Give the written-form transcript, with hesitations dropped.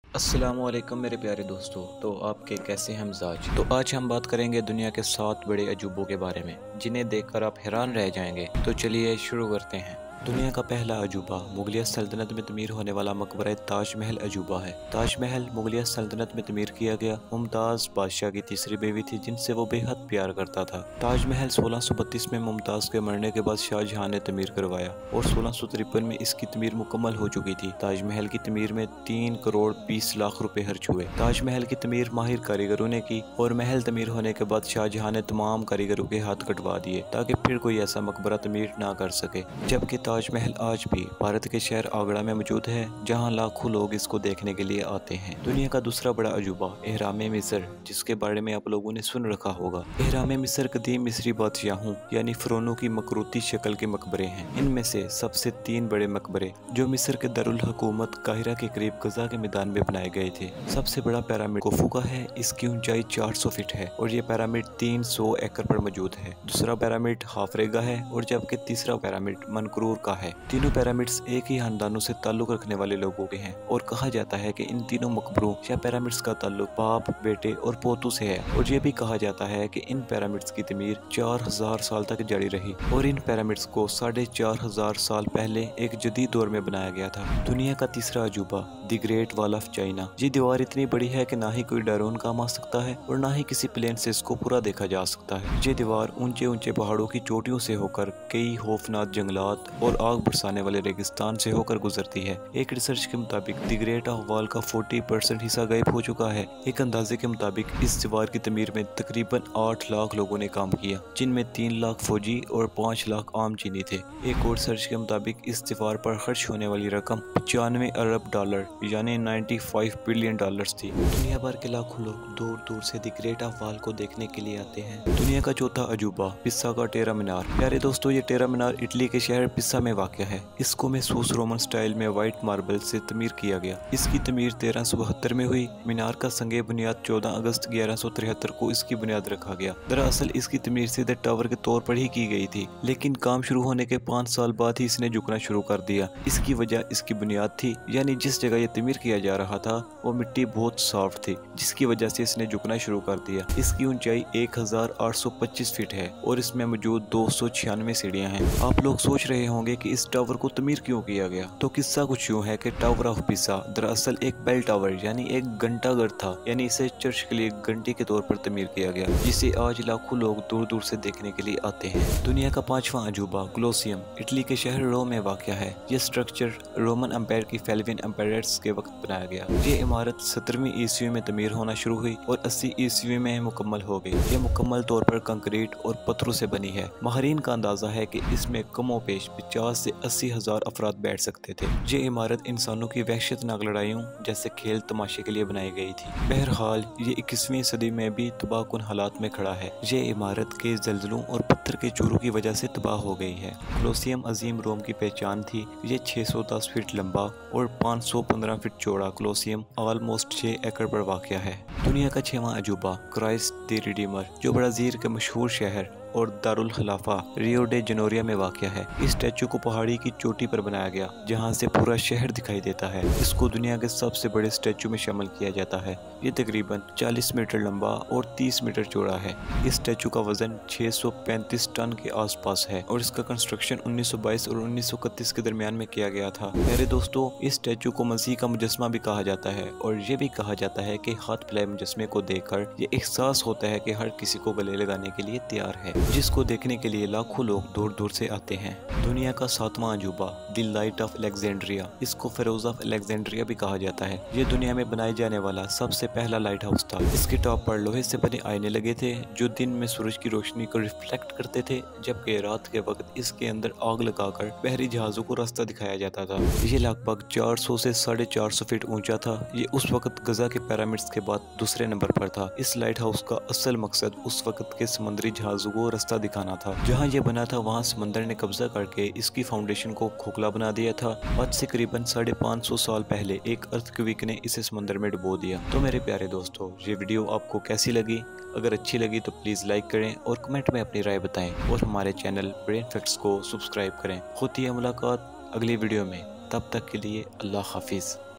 अस्सलामुअलैकुम मेरे प्यारे दोस्तों। तो आपके कैसे हैं मिजाज। तो आज हम बात करेंगे दुनिया के 7 बड़े अजूबों के बारे में जिन्हें देखकर आप हैरान रह जाएंगे। तो चलिए शुरू करते हैं। दुनिया का पहला अजूबा मुगलिया सल्तनत में तमीर होने वाला मकबरा ताजमहल अजूबा है। ताजमहल मुगलिया सल्तनत में तमीर किया गया मुमताज़ बादशाह की तीसरी बीवी थी जिनसे वो बेहद प्यार करता था। ताजमहल 1632 में मुमताज़ के मरने के बाद शाहजहां ने तमीर करवाया और 1653 में इसकी तमीर मुकम्मल हो चुकी थी। ताजमहल की तमीर में 3 करोड़ 20 लाख रुपए खर्च हुए। ताजमहल की तमीर माहिर कारीगरों ने की और महल तमीर होने के बाद शाहजहां ने तमाम कारीगरों के हाथ कटवा दिए ताकि फिर कोई ऐसा मकबरा तमीर ना कर सके। जबकि ताजमहल आज भी भारत के शहर आगरा में मौजूद है जहां लाखों लोग इसको देखने के लिए आते हैं। दुनिया का दूसरा बड़ा अजूबा एहराम मिस्र, जिसके बारे में आप लोगों ने सुन रखा होगा। एहराम मिस्र कदीम मिस्री बादशाहों यानी फिरौनों की मकरूती शक्ल के मकबरे हैं। इनमें से सबसे 3 बड़े मकबरे जो मिस्र के दारुल हुकूमत काहिरा के करीब गजा के मैदान में बनाए गए थे। सबसे बड़ा पिरामिड खुफू का है। इसकी ऊंचाई 400 फीट है और ये पिरामिड 300 एकड़ पर मौजूद है। दूसरा पिरामिड हाफरेगा है और जबकि तीसरा पिरामिड मनकरूर का है। तीनों पिरामिड्स एक ही खानदानों से ताल्लुक रखने वाले लोगों के हैं और कहा जाता है कि इन तीनों मकबरों या पिरामिड्स का ताल्लुक बाप, बेटे और पोतों से है। और ये भी कहा जाता है कि इन पिरामिड्स की तमीर 4000 साल तक जारी रही और इन पिरामिड्स को 4500 साल पहले एक जदीद दौर में बनाया गया था। दुनिया का तीसरा अजूबा the great wall of China. ये दीवार इतनी बड़ी है कि ना ही कोई ड्रोन काम आ सकता है और ना ही किसी प्लेन से इसको पूरा देखा जा सकता है। ये दीवार ऊंचे ऊंचे पहाड़ों की चोटियों से होकर कई खौफनाक जंगलात और आग बरसाने वाले रेगिस्तान से होकर गुजरती है। एक रिसर्च के मुताबिक द ग्रेट वॉल का 40% हिस्सा गायब हो चुका है। एक अंदाजे के मुताबिक इस दीवार की तमीर में तकरीबन 8 लाख लोगों ने काम किया, जिनमें 3 लाख फौजी और 5 लाख आम चीनी थे। एक और रिसर्च के मुताबिक इस दीवार पर खर्च होने वाली रकम 95 अरब डॉलर यानी 95 बिलियन डॉलर्स थी। दुनिया भर के लाखों लोग दूर दूर से द ग्रेट वॉल को देखने के लिए आते हैं। दुनिया का चौथा अजूबा पिसा का टेरा मीनार। प्यारे दोस्तों, ये टेरा मीनार इटली के शहर पिसा में वाक़ है। इसको महसूस रोमन स्टाइल में वाइट मार्बल से तमीर किया गया। इसकी तमीर 1372 में हुई। मीनार का संगे बुनियाद 14 अगस्त 1173 को इसकी बुनियाद रखा गया। दरअसल इसकी तमीर सीधे टावर के तौर पर ही की गई थी, लेकिन काम शुरू होने के 5 साल बाद ही इसने झुकना शुरू कर दिया। इसकी वजह इसकी बुनियाद थी, यानी जिस जगह यह तमीर किया जा रहा था वो मिट्टी बहुत सॉफ्ट थी, जिसकी वजह से इसने झुकना शुरू कर दिया। इसकी ऊंचाई 1825 फीट है और इसमें मौजूद 296 सीढ़ियां हैं। आप लोग सोच रहे होंगे कि इस टावर को तमीर क्यों किया गया। तो किस्सा कुछ यूँ है कि टावर ऑफ पिसा दरअसल एक बेल टावर यानी एक घंटाघर था, यानी इसे चर्च के लिए घंटी के तौर पर तमीर किया गया, जिसे आज लाखों लोग दूर दूर से देखने के लिए आते हैं। दुनिया का 5वां अजूबा कोलोसियम इटली के शहर रोम में वाक़ है। यह स्ट्रक्चर रोमन एम्पायर की फेल्विन एम्पायर्स के वक्त बनाया गया। ये इमारत 17वीं ईस्वी में तमीर होना शुरू हुई और 80 ईस्वी में मुकम्मल हो गई। ये मुकम्मल तौर पर कंक्रीट और पत्थरों से बनी है। माहिरीन का अंदाजा है कि इसमें कमोपेश 50 से 80 हजार अफराद बैठ सकते थे। ये इमारत इंसानों की वहशतनाक लड़ाइयों जैसे खेल तमाशे के लिए बनाई गई थी। बहरहाल ये 21वीं सदी में भी तबाहकुन हालात में खड़ा है। ये इमारत के जल्जलों और पत्थर के चूरों की वजह से तबाह हो गई है। कोलोसियम अजीम रोम की पहचान थी। ये 610 फीट लंबा और 515 फीट चौड़ा कोलोसियम ऑलमोस्ट 6 एकड़ पर वाक़ है। दुनिया का 6वां अजूबा क्राइस्ट द रिडीमर, जो ब्राजील के मशहूर शहर और दारुल खलाफा रियो डे जनोरिया में वाक़ है। इस स्टैचू को पहाड़ी की चोटी पर बनाया गया जहां से पूरा शहर दिखाई देता है। इसको दुनिया के सबसे बड़े स्टैचू में शामिल किया जाता है। ये तकरीबन 40 मीटर लंबा और 30 मीटर चौड़ा है। इस स्टैचू का वजन 635 टन के आसपास है और इसका कंस्ट्रक्शन 1922 और 1931 के दरमियान में किया गया था। मेरे दोस्तों, इस स्टैचू को मसीह का मुजस्मा भी कहा जाता है और ये भी कहा जाता है कि हाथ फैलाए मुजस्मे को देखकर ये एहसास होता है कि हर किसी को गले लगाने के लिए तैयार है, जिसको देखने के लिए लाखों लोग दूर दूर से आते हैं। दुनिया का 7वां अजूबा द लाइट ऑफ अलेक्जेंड्रिया, इसको फेरोज ऑफ अलेक्जेंड्रिया भी कहा जाता है। ये दुनिया में बनाए जाने वाला सबसे पहला लाइट हाउस था। इसके टॉप पर लोहे से बने आईने लगे थे जो दिन में सूरज की रोशनी को रिफ्लेक्ट करते थे, जबकि रात के वक्त इसके अंदर आग लगाकर बहरी जहाजों को रास्ता दिखाया जाता था। ये लगभग 400 से 450 फीट ऊंचा था। ये उस वक्त गजा के पिरामिड्स के बाद दूसरे नंबर पर था। इस लाइट हाउस का असल मकसद उस वक्त के समुद्री जहाजों को रास्ता दिखाना था। जहाँ ये बना था वहाँ समंदर ने कब्जा करके इसकी फाउंडेशन को खोखला बना दिया था। आज से करीबन 550 साल पहले एक अर्थक्वेक ने इसे समंदर में डुबो दिया। तो मेरे प्यारे दोस्तों, ये वीडियो आपको कैसी लगी? अगर अच्छी लगी तो प्लीज़ लाइक करें और कमेंट में अपनी राय बताएं और हमारे चैनल ब्रेन फैक्ट्स को सब्सक्राइब करें। होती है मुलाकात अगली वीडियो में, तब तक के लिए अल्लाह हाफिज़।